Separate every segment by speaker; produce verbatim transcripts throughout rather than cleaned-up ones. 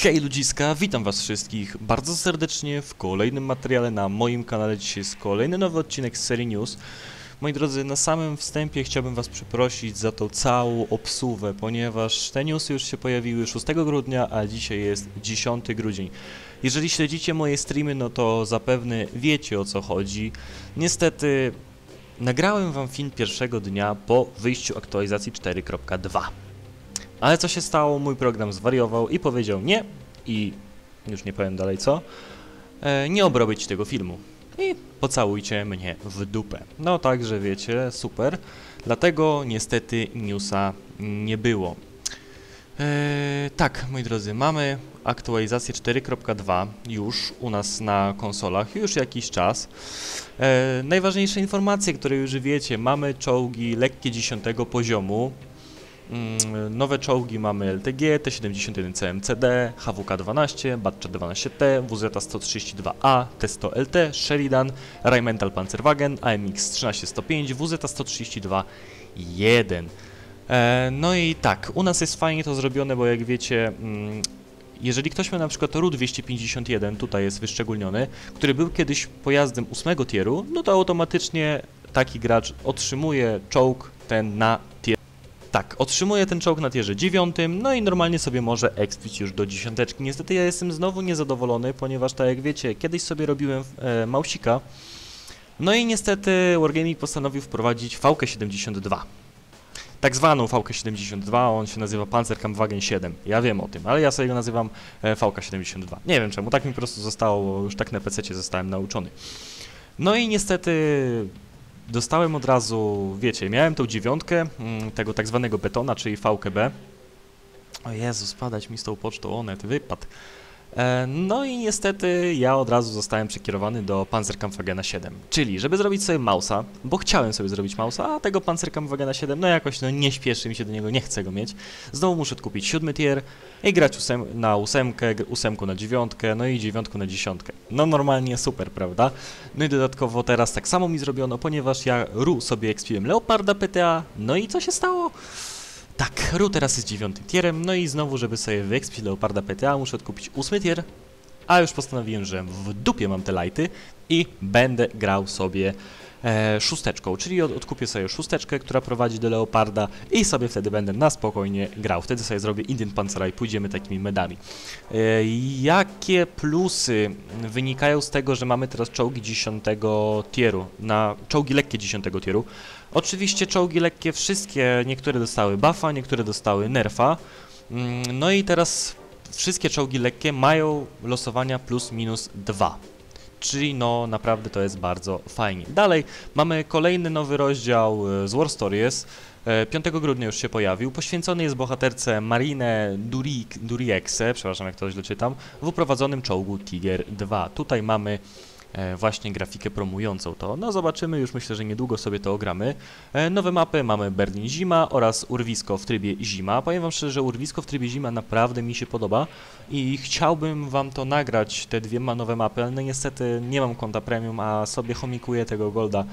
Speaker 1: Hej ludziska, witam was wszystkich bardzo serdecznie w kolejnym materiale na moim kanale. Dzisiaj jest kolejny nowy odcinek z serii News. Moi drodzy, na samym wstępie chciałbym was przeprosić za tą całą obsuwę, ponieważ te newsy już się pojawiły szóstego grudnia, a dzisiaj jest dziesiąty grudzień. Jeżeli śledzicie moje streamy, no to zapewne wiecie, o co chodzi. Niestety nagrałem wam film pierwszego dnia po wyjściu aktualizacji cztery kropka dwa. Ale co się stało? Mój program zwariował i powiedział nie, i już nie powiem dalej co, e, nie obrobię ci tego filmu. I pocałujcie mnie w dupę. No także wiecie, super. Dlatego niestety newsa nie było. E, tak, moi drodzy, mamy aktualizację cztery kropka dwa już u nas na konsolach już jakiś czas. E, najważniejsze informacje, które już wiecie, mamy czołgi lekkie dziesiątego poziomu. Nowe czołgi mamy L T G, T siedemdziesiąt jeden C M C D, H W K dwanaście, Batcha dwanaście T, W Z sto trzydzieści dwa A, T sto L T, Sheridan, Rheinmetall Panzerwagen, A M X trzynaście sto pięć, W Z sto trzydzieści dwa jeden. E, no i tak, u nas jest fajnie to zrobione, bo jak wiecie, mm, jeżeli ktoś miał na przykład R U dwieście pięćdziesiąt jeden, tutaj jest wyszczególniony, który był kiedyś pojazdem ósmego tieru, no to automatycznie taki gracz otrzymuje czołg ten na tier. Tak, otrzymuje ten czołg na tierze dziewiątym, no i normalnie sobie może expić już do dziesiąteczki. Niestety ja jestem znowu niezadowolony, ponieważ tak jak wiecie, kiedyś sobie robiłem e, Mausika, no i niestety Wargaming postanowił wprowadzić V K siedemdziesiąt dwa. Tak zwaną V K siedemdziesiąt dwa, on się nazywa Panzerkampfwagen siedem. Ja wiem o tym, ale ja sobie go nazywam e, V K siedemdziesiąt dwa. Nie wiem czemu, tak mi po prostu zostało, już tak na pececie zostałem nauczony. No i niestety dostałem od razu, wiecie, miałem tą dziewiątkę, tego tak zwanego betona, czyli V K B. O Jezu, spadać mi z tą pocztą, onet, wypadł. E, no i niestety ja od razu zostałem przekierowany do Panzerkampfwagena siedem. Czyli, żeby zrobić sobie Mausa, bo chciałem sobie zrobić Mausa, a tego Panzerkampfwagena siedem, no jakoś no nie śpieszy mi się do niego, nie chcę go mieć. Znowu muszę kupić siódmy tier i grać ósem, na ósemkę, ósemkę na dziewiątkę, no i dziewiątkę na dziesiątkę. No normalnie super, prawda? No i dodatkowo teraz tak samo mi zrobiono, ponieważ ja R U sobie expiłem Leoparda P T A, no i co się stało? Tak, R U teraz jest dziewiątym tierem, no i znowu, żeby sobie wyekspić Leoparda P T A, muszę odkupić ósmy tier, a już postanowiłem, że w dupie mam te lighty i będę grał sobie e, szósteczką, czyli od, odkupię sobie szósteczkę, która prowadzi do Leoparda i sobie wtedy będę na spokojnie grał. Wtedy sobie zrobię Indian Panzera i pójdziemy takimi medami. E, jakie plusy wynikają z tego, że mamy teraz czołgi dziesiątego tieru, na czołgi lekkie dziesiątego tieru? Oczywiście czołgi lekkie wszystkie, niektóre dostały buffa, niektóre dostały nerfa. No i teraz wszystkie czołgi lekkie mają losowania plus minus dwa. Czyli no naprawdę to jest bardzo fajnie. Dalej mamy kolejny nowy rozdział z War Stories. piątego grudnia już się pojawił. Poświęcony jest bohaterce Marine Duriekse, przepraszam jak to źle czytam, w uprowadzonym czołgu Tiger dwa. Tutaj mamy E, właśnie grafikę promującą to. No zobaczymy, już myślę, że niedługo sobie to ogramy. E, nowe mapy mamy Berlin Zima oraz Urwisko w trybie Zima. Powiem wam szczerze, że Urwisko w trybie Zima naprawdę mi się podoba i chciałbym wam to nagrać, te dwie nowe mapy, ale no niestety nie mam konta premium, a sobie chomikuję tego golda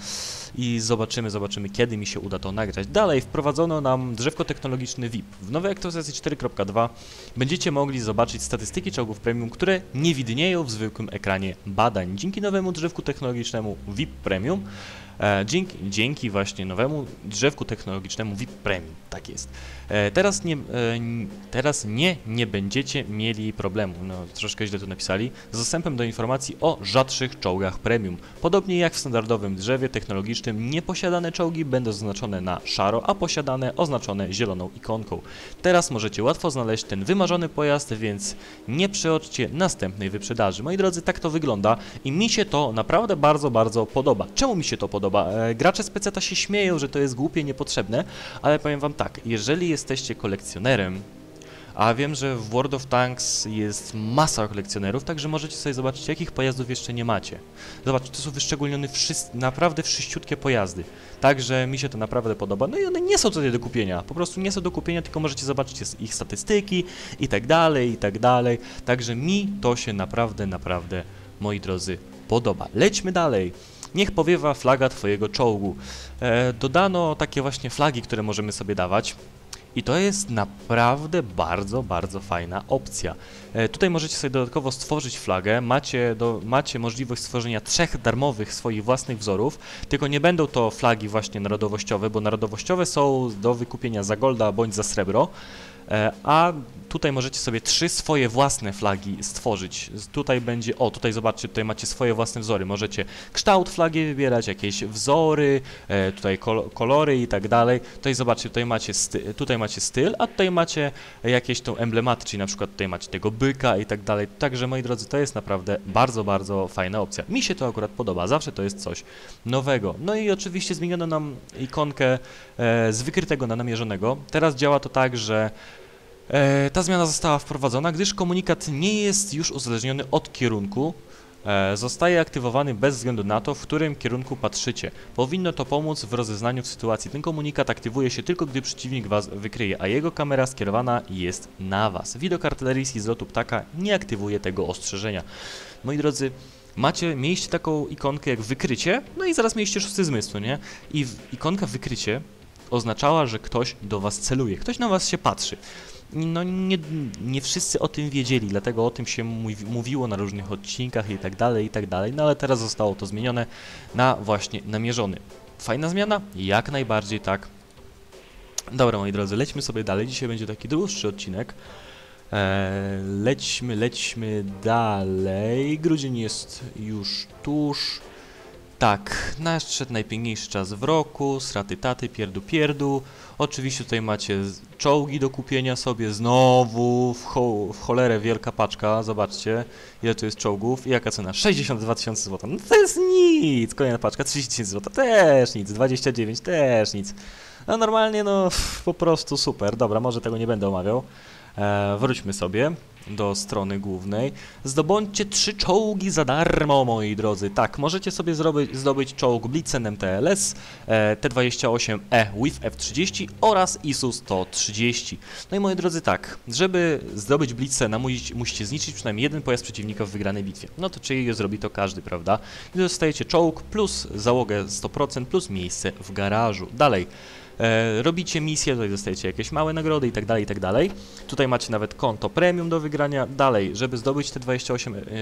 Speaker 1: i zobaczymy, zobaczymy kiedy mi się uda to nagrać. Dalej wprowadzono nam drzewko technologiczne V I P. W nowej aktualizacji cztery kropka dwa będziecie mogli zobaczyć statystyki czołgów premium, które nie widnieją w zwykłym ekranie badań. Dzięki nowemu drzewku technologicznemu V I P Premium, e, dzięki, dzięki właśnie nowemu drzewku technologicznemu V I P Premium, tak jest. E, teraz nie, e, teraz nie, nie będziecie mieli problemu, no troszkę źle to napisali, z dostępem do informacji o rzadszych czołgach premium. Podobnie jak w standardowym drzewie technologicznym, nieposiadane czołgi będą zaznaczone na szaro, a posiadane oznaczone zieloną ikonką. Teraz możecie łatwo znaleźć ten wymarzony pojazd, więc nie przeoczcie następnej wyprzedaży. Moi drodzy, tak to wygląda i mi się to naprawdę bardzo, bardzo podoba. Czemu mi się to podoba? E, gracze z peceta się śmieją, że to jest głupie, niepotrzebne, ale powiem wam tak, jeżeli jesteście kolekcjonerem, a wiem, że w World of Tanks jest masa kolekcjonerów, także możecie sobie zobaczyć, jakich pojazdów jeszcze nie macie. Zobaczcie, to są wyszczególnione wszyscy, naprawdę wszyściutkie pojazdy. Także mi się to naprawdę podoba. No i one nie są tutaj do kupienia. Po prostu nie są do kupienia, tylko możecie zobaczyć ich statystyki i tak dalej, i tak dalej. Także mi to się naprawdę, naprawdę, moi drodzy, podoba. Lećmy dalej. Niech powiewa flaga twojego czołgu. E, dodano takie właśnie flagi, które możemy sobie dawać. I to jest naprawdę bardzo, bardzo fajna opcja. E, tutaj możecie sobie dodatkowo stworzyć flagę, macie, do, macie możliwość stworzenia trzech darmowych swoich własnych wzorów, tylko nie będą to flagi właśnie narodowościowe, bo narodowościowe są do wykupienia za golda bądź za srebro, e, a tutaj możecie sobie trzy swoje własne flagi stworzyć. Tutaj będzie, o tutaj zobaczcie, tutaj macie swoje własne wzory, możecie kształt flagi wybierać, jakieś wzory, e, tutaj kol kolory i tak dalej. Tutaj zobaczcie, tutaj macie, sty tutaj macie styl, a tutaj macie jakieś tą emblematy, czyli na przykład tutaj macie tego byka i tak dalej. Także moi drodzy, to jest naprawdę bardzo, bardzo fajna opcja. Mi się to akurat podoba, zawsze to jest coś nowego. No i oczywiście zmieniono nam ikonkę e, z wykrytego na namierzonego. Teraz działa to tak, że E, ta zmiana została wprowadzona, gdyż komunikat nie jest już uzależniony od kierunku, e, zostaje aktywowany bez względu na to, w którym kierunku patrzycie. Powinno to pomóc w rozeznaniu w sytuacji. Ten komunikat aktywuje się tylko, gdy przeciwnik was wykryje, a jego kamera skierowana jest na was. Widok artyleryjski z lotu ptaka nie aktywuje tego ostrzeżenia. Moi drodzy, macie, mieliście taką ikonkę jak wykrycie, no i zaraz mieliście szósty zmysł, nie? I w, ikonka wykrycie oznaczała, że ktoś do was celuje, ktoś na was się patrzy. No nie, nie wszyscy o tym wiedzieli, dlatego o tym się mówi, mówiło na różnych odcinkach i tak dalej, i tak dalej, no ale teraz zostało to zmienione na właśnie namierzony. Fajna zmiana? Jak najbardziej tak. Dobra, moi drodzy, lećmy sobie dalej, dzisiaj będzie taki dłuższy odcinek. Eee, lećmy, lećmy dalej, grudzień jest już tuż. Tak, nadszedł najpiękniejszy czas w roku, sraty taty, pierdu pierdu. Oczywiście tutaj macie czołgi do kupienia sobie znowu, w, cho w cholerę wielka paczka, zobaczcie ile tu jest czołgów i jaka cena, sześćdziesiąt dwa tysiące złotych, no to jest nic, kolejna paczka, trzydzieści tysięcy złotych, też nic, dwadzieścia dziewięć, też nic. No normalnie no po prostu super, dobra, może tego nie będę omawiał. E, wróćmy sobie do strony głównej. Zdobądźcie trzy czołgi za darmo, moi drodzy. Tak, możecie sobie zrobić, zdobyć czołg Blitzen M T L S, e, T dwadzieścia osiem E W I F F trzydzieści oraz I S U sto trzydzieści. No i moi drodzy, tak, żeby zdobyć Blitzena musicie, musicie zniszczyć przynajmniej jeden pojazd przeciwnika w wygranej bitwie. No to czyli zrobi to każdy, prawda? I dostajecie czołg plus załogę sto procent plus miejsce w garażu. Dalej. E, robicie misję, tutaj dostajecie jakieś małe nagrody i tak dalej, i tak dalej. Tutaj macie nawet konto premium do wygrania. Dalej, żeby zdobyć T dwadzieścia osiem, e,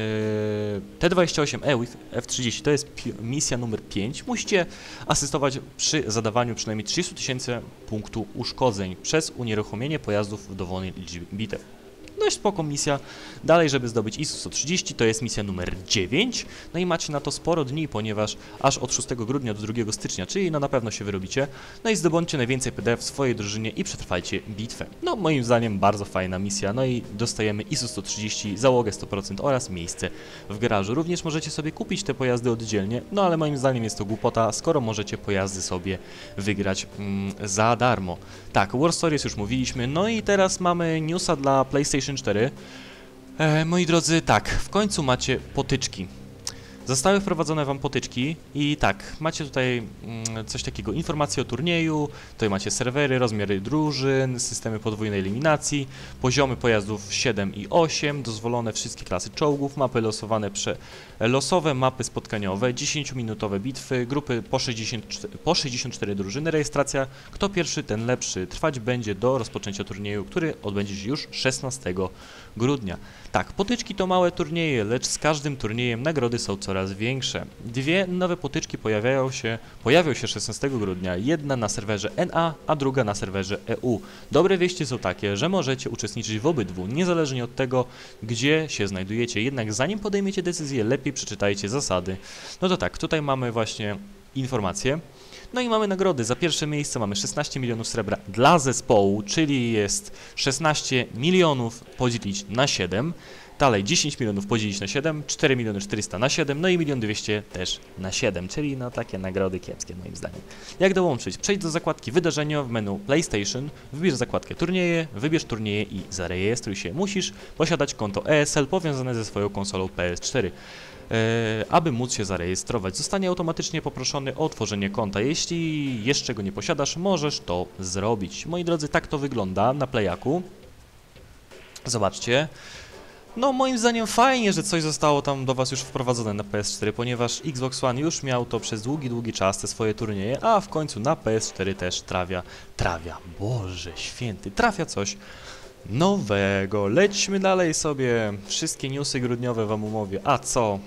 Speaker 1: T dwadzieścia osiem E W I F F trzydzieści, to jest misja numer pięć. Musicie asystować przy zadawaniu przynajmniej trzydzieści tysięcy punktu uszkodzeń przez unieruchomienie pojazdów w dowolnej liczbie bitew. Dość spoko misja. Dalej, żeby zdobyć I S U sto trzydzieści, to jest misja numer dziewięć. No i macie na to sporo dni, ponieważ aż od szóstego grudnia do drugiego stycznia, czyli no na pewno się wyrobicie. No i zdobądźcie najwięcej P D F w swojej drużynie i przetrwajcie bitwę. No moim zdaniem bardzo fajna misja. No i dostajemy I S U sto trzydzieści, załogę sto procent oraz miejsce w garażu. Również możecie sobie kupić te pojazdy oddzielnie, no ale moim zdaniem jest to głupota, skoro możecie pojazdy sobie wygrać mm, za darmo. Tak, War Stories już mówiliśmy, no i teraz mamy newsa dla PlayStation cztery. E, moi drodzy, tak, w końcu macie potyczki. Zostały wprowadzone wam potyczki i tak, macie tutaj mm, coś takiego, informacje o turnieju, tutaj macie serwery, rozmiary drużyn, systemy podwójnej eliminacji, poziomy pojazdów siedem i osiem, dozwolone wszystkie klasy czołgów, mapy losowane prze, losowe, mapy spotkaniowe, dziesięciominutowe bitwy, grupy po sześćdziesiąt cztery, po sześćdziesiąt cztery drużyny, rejestracja, kto pierwszy, ten lepszy, trwać będzie do rozpoczęcia turnieju, który odbędzie się już szesnastego grudnia. Tak, potyczki to małe turnieje, lecz z każdym turniejem nagrody są coraz większe. Dwie nowe potyczki pojawiają się, pojawią się szesnastego grudnia, jedna na serwerze N A, a druga na serwerze E U. Dobre wieści są takie, że możecie uczestniczyć w obydwu, niezależnie od tego, gdzie się znajdujecie, jednak zanim podejmiecie decyzję, lepiej przeczytajcie zasady. No to tak, tutaj mamy właśnie informacje. No i mamy nagrody. Za pierwsze miejsce mamy szesnaście milionów srebra dla zespołu, czyli jest szesnaście milionów podzielić na siedem. Dalej dziesięć milionów podzielić na siedem, cztery miliony czterysta na siedem, no i milion dwieście też na siedem, czyli no takie nagrody kiepskie moim zdaniem. Jak dołączyć? Przejdź do zakładki wydarzenia w menu PlayStation, wybierz zakładkę turnieje, wybierz turnieje i zarejestruj się. Musisz posiadać konto E S L powiązane ze swoją konsolą P S cztery. E, aby móc się zarejestrować, zostanie automatycznie poproszony o otworzenie konta. Jeśli jeszcze go nie posiadasz, możesz to zrobić. Moi drodzy, tak to wygląda na Playaku. Zobaczcie. No, moim zdaniem fajnie, że coś zostało tam do was już wprowadzone na P S cztery, ponieważ Xbox One już miał to przez długi, długi czas, te swoje turnieje, a w końcu na P S cztery też trafia, trafia, Boże święty, trafia coś nowego. Lećmy dalej sobie, wszystkie newsy grudniowe wam umówię, a co?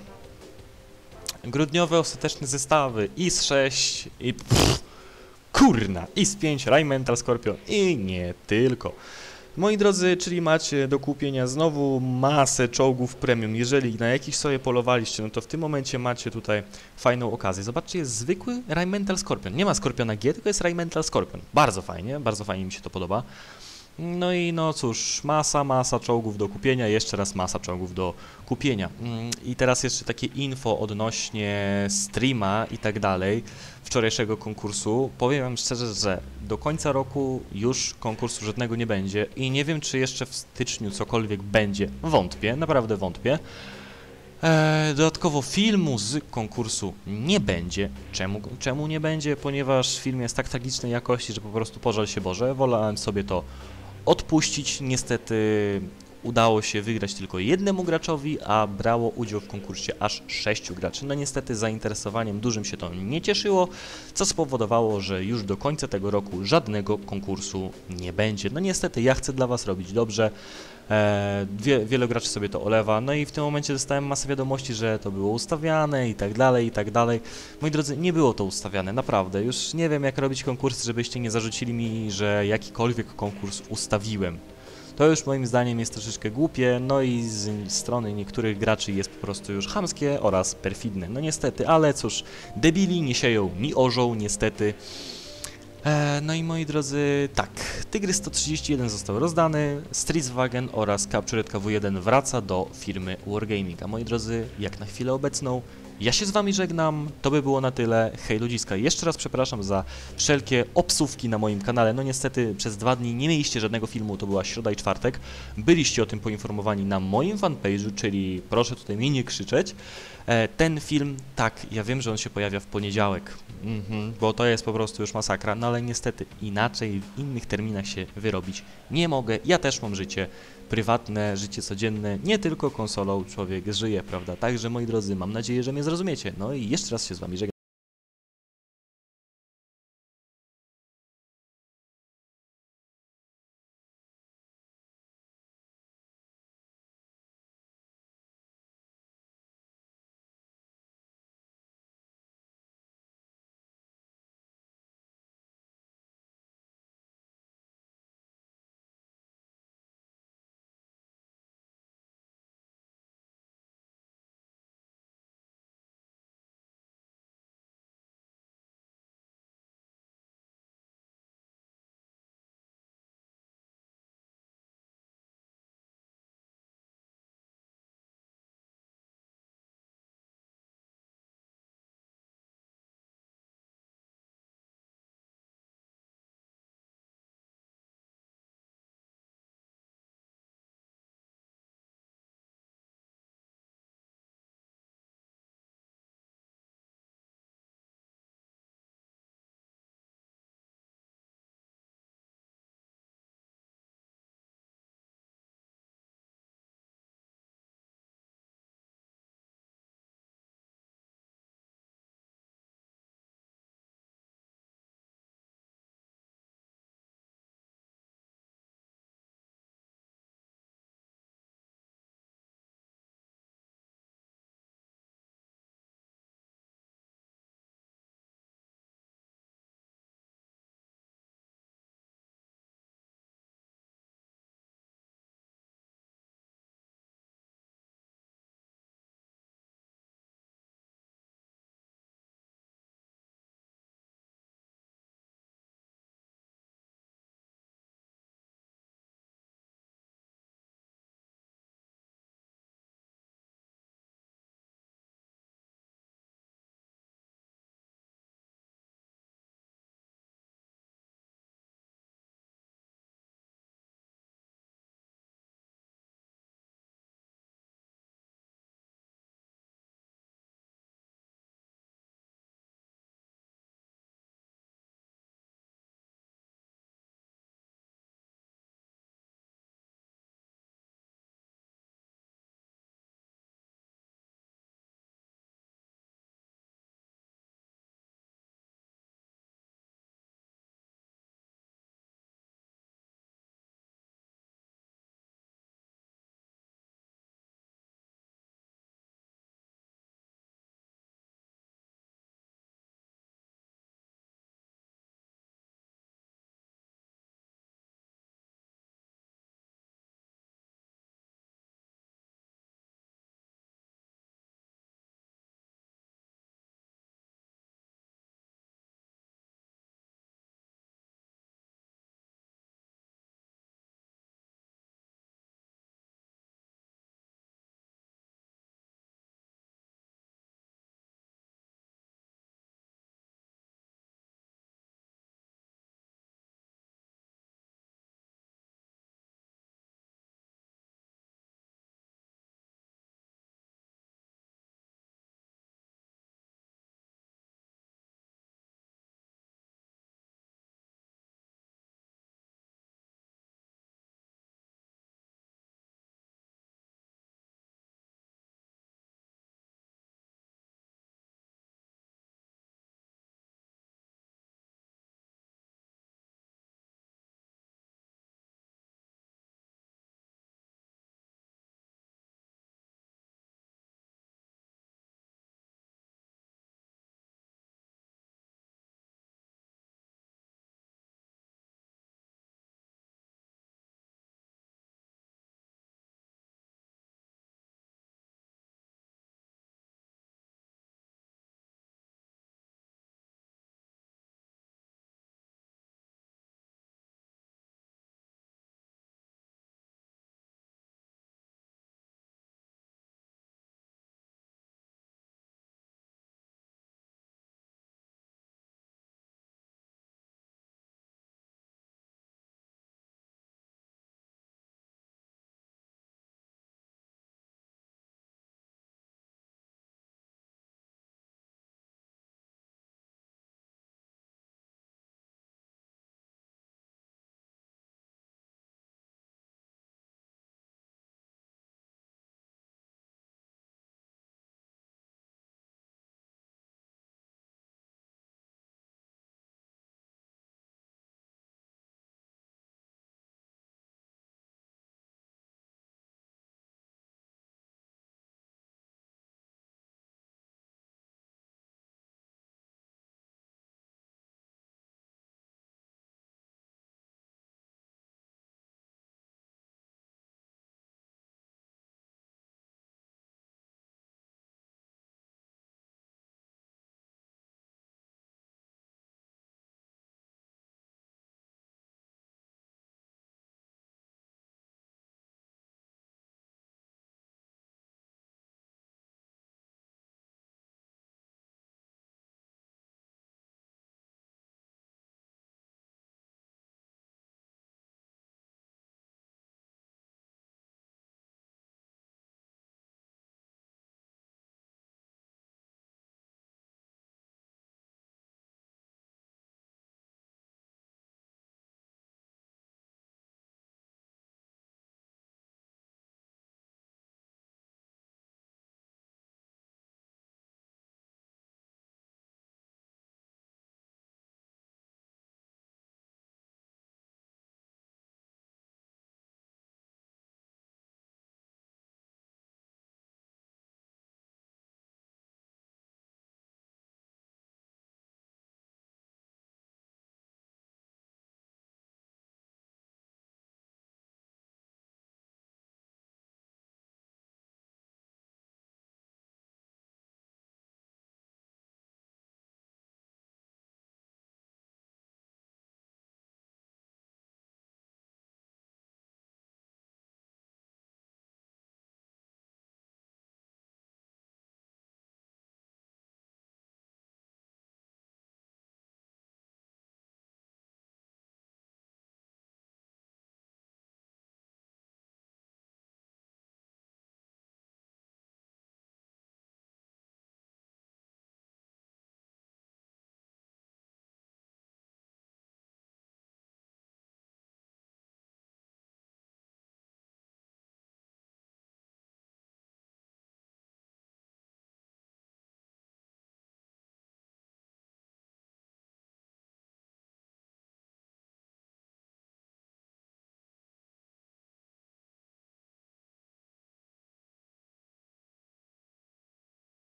Speaker 1: Grudniowe ostateczne zestawy, I S sześć i... Pff, kurna, I S pięć, Rheinmetall Scorpion i nie tylko. Moi drodzy, czyli macie do kupienia znowu masę czołgów premium. Jeżeli na jakiś sobie polowaliście, no to w tym momencie macie tutaj fajną okazję. Zobaczcie, jest zwykły Rheinmetall Scorpion. Nie ma Scorpiona G, tylko jest Rheinmetall Scorpion. Bardzo fajnie, bardzo fajnie mi się to podoba. No i no cóż, masa, masa czołgów do kupienia, jeszcze raz masa czołgów do kupienia. I teraz jeszcze takie info odnośnie streama i tak dalej, wczorajszego konkursu. Powiem wam szczerze, że do końca roku już konkursu żadnego nie będzie i nie wiem, czy jeszcze w styczniu cokolwiek będzie. Wątpię, naprawdę wątpię. Eee, dodatkowo filmu z konkursu nie będzie. Czemu, czemu nie będzie? Ponieważ film jest tak tragicznej jakości, że po prostu pożal się Boże. Wolałem sobie to odpuścić. Niestety udało się wygrać tylko jednemu graczowi, a brało udział w konkursie aż sześciu graczy. No niestety zainteresowaniem dużym się to nie cieszyło, co spowodowało, że już do końca tego roku żadnego konkursu nie będzie. No niestety ja chcę dla was robić dobrze. E, wie, wielu graczy sobie to olewa, no i w tym momencie dostałem masę wiadomości, że to było ustawiane i tak dalej, i tak dalej. Moi drodzy, nie było to ustawiane, naprawdę. Już nie wiem, jak robić konkursy, żebyście nie zarzucili mi, że jakikolwiek konkurs ustawiłem. To już moim zdaniem jest troszeczkę głupie, no i z strony niektórych graczy jest po prostu już chamskie oraz perfidne. No niestety, ale cóż, debili nie sieją ni orzeł, niestety. E, no i moi drodzy, tak, Tygrys sto trzydzieści jeden został rozdany, Streetswagen oraz Captured K W jeden wraca do firmy Wargaming. A moi drodzy, jak na chwilę obecną, ja się z wami żegnam, to by było na tyle, hej ludziska, jeszcze raz przepraszam za wszelkie obsówki na moim kanale, no niestety przez dwa dni nie mieliście żadnego filmu, to była środa i czwartek, byliście o tym poinformowani na moim fanpage'u, czyli proszę tutaj mnie nie krzyczeć. E, ten film, tak, ja wiem, że on się pojawia w poniedziałek, mhm, bo to jest po prostu już masakra, no ale niestety inaczej w innych terminach się wyrobić nie mogę, ja też mam życie prywatne, życie codzienne, nie tylko konsolą człowiek żyje, prawda? Także moi drodzy, mam nadzieję, że mnie zrozumiecie. No i jeszcze raz się z wami żegnam.